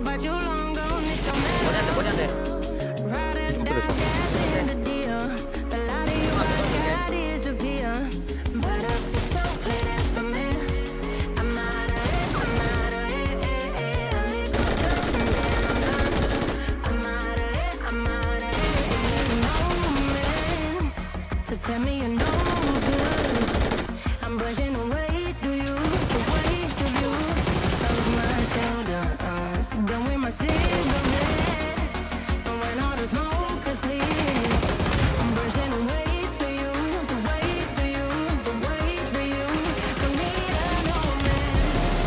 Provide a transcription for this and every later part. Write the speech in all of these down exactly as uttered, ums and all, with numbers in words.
머리한테 머리한테 좀 그랬다. Tell me you're no good. I'm brushing away, do you? The weight of you over my shoulder. Uh, so done with my cigarette, and when all the smoke is clear, I'm brushing away, do you? The weight of you, the weight of you. Don't need another man.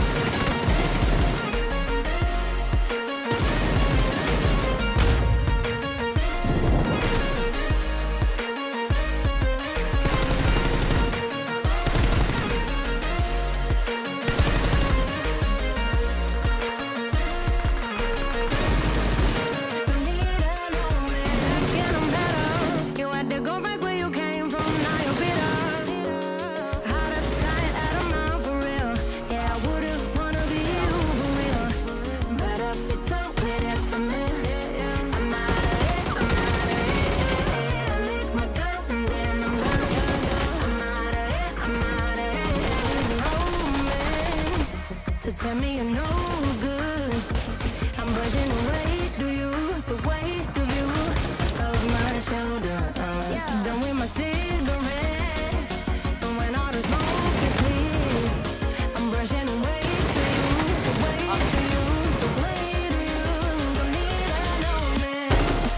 Tell me you're no good. I'm brushing away, do you? The weight of you over my shoulder. Uh, so done with my cigarette, and when all the smoke is clear, I'm brushing away, do you? The weight of you, the weight of you. Don't need another man.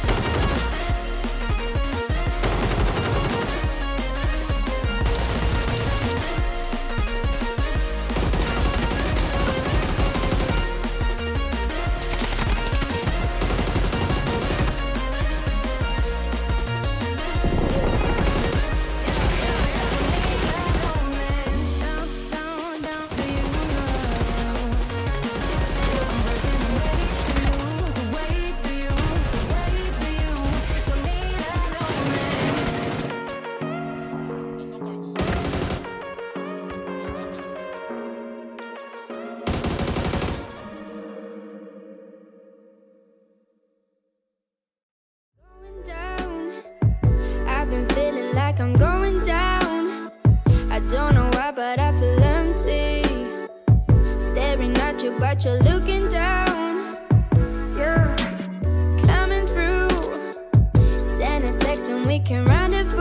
I'm going down. I don't know why, but I feel empty. Staring at you, but you're looking down. Yeah. Coming through. Send a text and we can rendezvous.